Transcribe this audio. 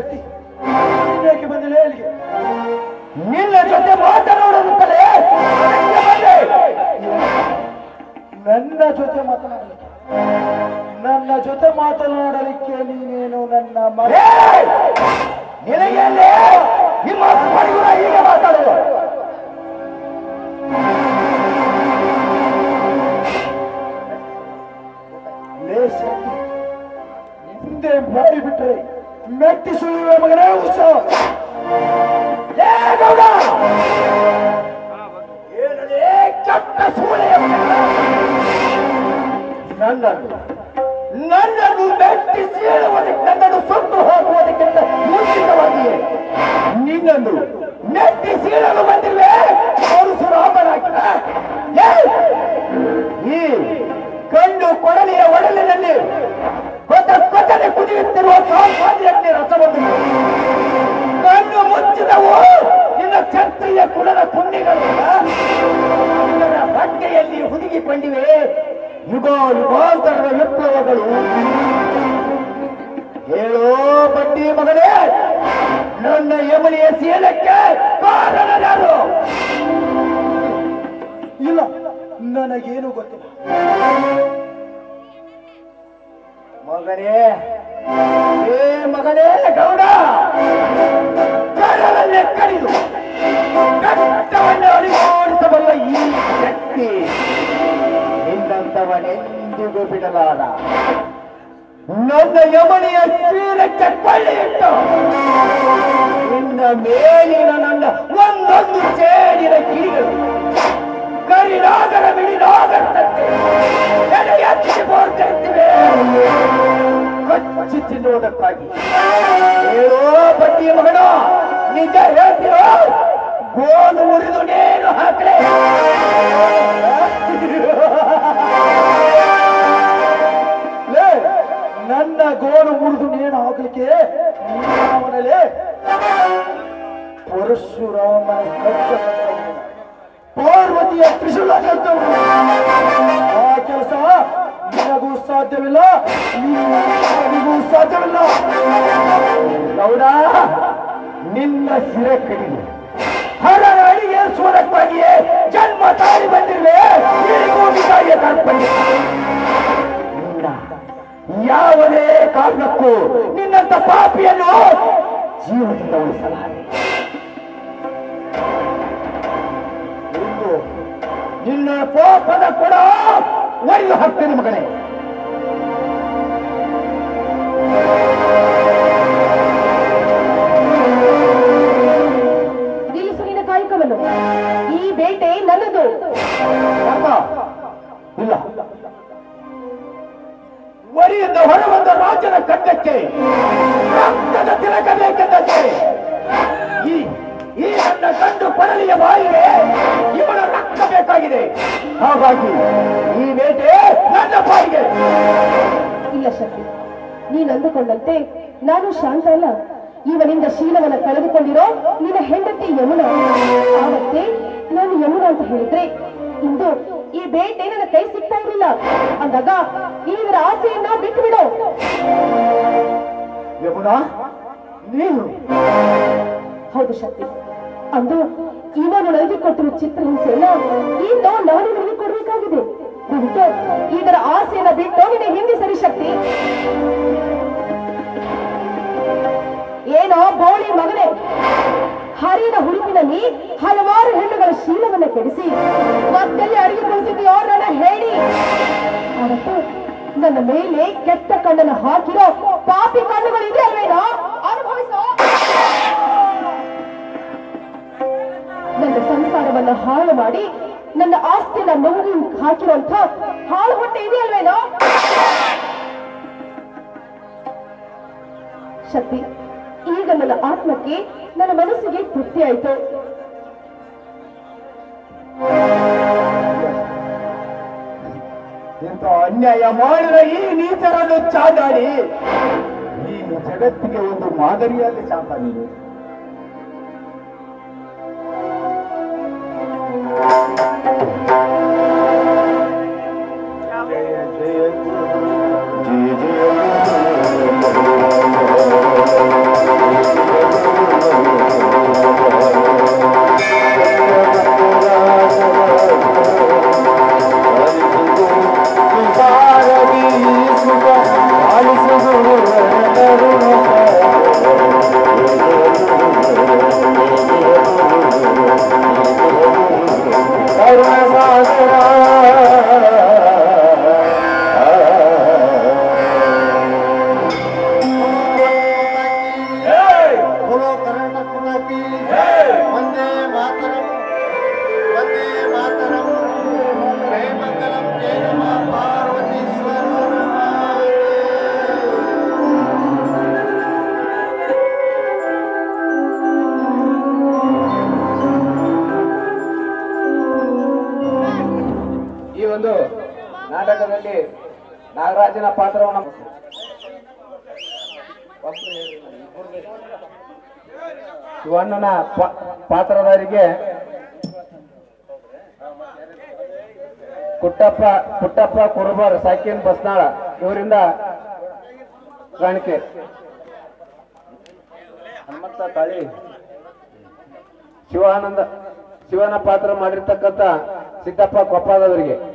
ಶಕ್ತಿ, ನೀನೇಕೆ ಬಂದಿಲ್ಲ ಅಲ್ಲಿಗೆ? ನಿನ್ನ ಜೊತೆ ಮಾತನಾಡೋದಕ್ಕಲೇ ನನ್ನ ಜೊತೆ ಮಾತನಾಡಲಿಕ್ಕೆ? ನನ್ನ ಜೊತೆ ಮಾತನಾಡಲಿಕ್ಕೆ ನೀನೇನು ನನ್ನ ಮಗ? ನಿನಗೆ ನಿಮ್ಮ ಹೀಗೆ ಮಾತಾಡುವ ಹಿಂದೆ ಮಾಡಿಬಿಟ್ರೆ ಮೆಟ್ಟಿ ಸುಳಿಯುವ ಮಗನೇ ಉತ್ಸವ. ನನ್ನನ್ನು ಮೆಟ್ಟಿ ಸೀಳುವುದಕ್ಕೆ, ನನ್ನನ್ನು ಸುಟ್ಟು ಹಾಕುವುದಕ್ಕಿಂತ ಮುಂಚಿತವಾಗಿಯೇ ನಿನ್ನನ್ನು ಮೆಟ್ಟಿ ಸೀಳಲು ಬಂದಿರುವೆ. ಈ ಕಣ್ಣು ಕೊಡಲಿಯ ಒಡಲಿನಲ್ಲಿ ಕೊಟ್ಟನೆ ಕುದಿಯುತ್ತಿರುವ ಸಾಮಾನ್ಯ ರಸವನ್ನು ಕಣ್ಣು ಮುಚ್ಚಿದವು ನಿನ್ನ ಕ್ಷತ್ರಿಯ ಕುಲದ ಪುಣ್ಯಗಳು ಇದರ ಬಟ್ಟೆಯಲ್ಲಿ ಹುದುಗಿಕೊಂಡಿವೆ. ಯುಗಾಂತರದ ವಿಪ್ಲವಗಳು. ಹೇಳೋ ಬಡ್ಡಿ ಮಗನೇ, ನನ್ನ ಯಮನಿಯ ಸೀಲಕ್ಕೆ ಕಾರಣ ಯಾರು? ಇಲ್ಲ, ನನಗೇನು ಗೊತ್ತಿಲ್ಲ ಮಗನೇ. ಮಗನೇ ಗೌಡ, ಕಡಲನ್ನೇ ಕಡಿದು ಕಷ್ಟವನ್ನು ಅಳಿಸಬಲ್ಲ ಈ ಶಕ್ತಿ ನಿನ್ನಂತವನೆಂದಿಗೂ ಬಿಡಲಾರ. ನನ್ನ ಯಮನಿಯ ಸೀಲಕ್ಕೆ ಕೊಳ್ಳಿಟ್ಟು ನಿನ್ನ ಮೇಲಿನ ನನ್ನ ಒಂದೊಂದು ಸೇರಿನ ಕಿಡಿಗಳು ಕರಿನಾಗರ ಬಿಡಿನಾಗರಂತೆ ಎಚ್ಚಿ ಬೋರ್ತಿವೆ ಕಚ್ಚಿ ತಿನ್ನುವುದಕ್ಕಾಗಿ. ಹೇಳೋ ಬಡ್ಡಿ ಮಗನ, ನಿಜ ಹೇಳ್ತೀರೋ? ಗೋಲು ಮುರಿದು ನೇನು ಹಾಕಲೇ? ನನ್ನ ಗೋಲು ಮುರಿದು ನೇನು ಹಾಕಲಿಕ್ಕೆ ಅವನಲ್ಲಿ ಪರಶುರಾಮನ ಖಡ್ಗ, ಪಾರ್ವತಿಯ ತ್ರಿಶೂಲ ಆ ಕೆಲಸ ನಿನಗೂ ಸಾಧ್ಯವಿಲ್ಲ, ನಿನಗೂ ಸಾಧ್ಯವಿಲ್ಲ. ಗೌಡ, ನಿನ್ನ ಸಿರೆ ಕಡಿದು ಹರರ ಅಡಿಗೇರಿಸುವುದಕ್ಕಾಗಿಯೇ ಜನ್ಮ ತಾಳಿ ಬಂದಿರುವೆ. ಯಾವುದೇ ಕಾರಣಕ್ಕೂ ನಿನ್ನಂತ ಪಾಪಿಯನ್ನು ಜೀವದಿಂದ ಉಳಿಸಲಾರೆ. ನಿನ್ನ ಪಾಪದ ಕೊಡ ಒಯ್ದು ಹಾಕ್ತೇನೆ ಮಗನೇ. ನಿಲ್ಲಿಸು ನಿನ್ನ ಕಾಯಕವನ್ನು. ಈ ಬೇಟೆ ನನ್ನದು. ಇಲ್ಲ, ವರಿಯಿಂದ ಹೊರಬಂದ ರಾಜನ ಖಡ್ಗಕ್ಕೆ ರಕ್ತದ ತಿಲಕ ಬೇಕೆಂದರೆ ಈ ನನ್ನ ಗಂಡು ಕೊಡಲಿಯ ಬಾಯಿಗೆ ಇವನ ರಕ್ತ ಬೇಕಾಗಿದೆ. ಹಾಗಾಗಿ ಈ ಬೇಟೆ ನನ್ನ ಬಾಯಿಗೆ. ಇಲ್ಲ ಶಕ್ತಿ, ನೀನು ಅಂದುಕೊಂಡಂತೆ ನಾನು ಶಾಂತ ಅಲ್ಲ. ಇವನಿಂದ ಶೀಲವನ್ನ ಕಳೆದುಕೊಂಡಿರೋ ನಿನ್ನ ಹೆಂಡತಿ ಯಮುನಾ. ಆವತ್ತೇ ನಾನು ಯಮುನಾ ಅಂತ ಹೇಳಿದ್ರೆ ಇಂದು ಈ ಬೇಟೆ ನನ್ನ ಕೈ ಸಿಗ್ತಾ ಇರಲಿಲ್ಲ. ಅಂದಾಗ ಇವರ ಆಸೆಯನ್ನ ಬಿಟ್ಟು ಬಿಡು. ಯಮುನಾ, ನೀನು? ಹೌದು ಶಕ್ತಿ. ಅಂದು ಇವನು ನನಗೆ ಕೊಟ್ಟಿರುವ ಚಿತ್ರಹಿಂಸೆಯನ್ನ ಇಂದು ನಾನು ನಿನಗೆ ಕೊಡಬೇಕಾಗಿದೆ. ಬಿಟ್ಟು ಇದರ ಆಸೆಯನ್ನ ಬಿಟ್ಟು ನಿನ್ನ ಹಿಂದೆ ಸರಿ ಶಕ್ತಿ. ಏನೋ ಬೋಳಿ ಮಗನೇ, ಹರಿದ ಹುಡುಕಿನಲ್ಲಿ ಹಲವಾರು ಹೆಣ್ಣುಗಳ ಶೀಲವನ್ನ ಕೆಡಿಸಿ ಮತ್ತೆಲ್ಲಿ ಅಡಿಗೆ ಕೊಡ್ತಿದ್ಯೋ ನನ್ನ ಹೇಳಿ. ಅವತ್ತು ನನ್ನ ಮೇಲೆ ಕೆಟ್ಟ ಕಣ್ಣನ್ನು ಹಾಕಿರೋ ಪಾಪಿ ಕಣ್ಣುಗಳಿದೆ ಅಲ್ವೇನೋ, ಅನುಭವಿಸೋ. ನನ್ನ ಸಂಸಾರವನ್ನ ಹಾಳು ಮಾಡಿ ನನ್ನ ಆಸ್ತಿಯನ್ನ ನುಂಗಿ ಹಾಕಿರುವಂತ ಹಾಳು ಹೊಟ್ಟೆ ಇದೆ ಅಲ್ವೇನೋ. ಶಕ್ತಿ, ಈಗ ನನ್ನ ಆತ್ಮಕ್ಕೆ, ನನ್ನ ಮನಸ್ಸಿಗೆ ತೃಪ್ತಿ ಆಯಿತು. ಎಂತ ಅನ್ಯಾಯ ಮಾಡಿದ ಈ ನೀಚರನ್ನು ಚಾಂದಾಡಿ ಈ ಜಗತ್ತಿಗೆ ಒಂದು ಮಾದರಿಯಲ್ಲಿ ಚಾಂದಾಡಿ. ಜಯ ಜಯ ನಾಟಕದಲ್ಲಿ ನಾಗರಾಜನ ಪಾತ್ರವನ್ನು ಶಿವಣ್ಣನ ಪಾತ್ರಧಾರಿಗೆ ಪುಟ್ಟಪ್ಪ ಕುರುಬರ್ ಸಾಕಿನ್ ಬಸ್ನಾಳ ಇವರಿಂದ ಕಾಣಿಕೆ. ಹನುಮಂತ ತಾಳಿ ಶಿವನ ಪಾತ್ರ ಮಾಡಿರ್ತಕ್ಕಂಥ ಸಿದ್ದಪ್ಪ ಕೊಪ್ಪದವರಿಗೆ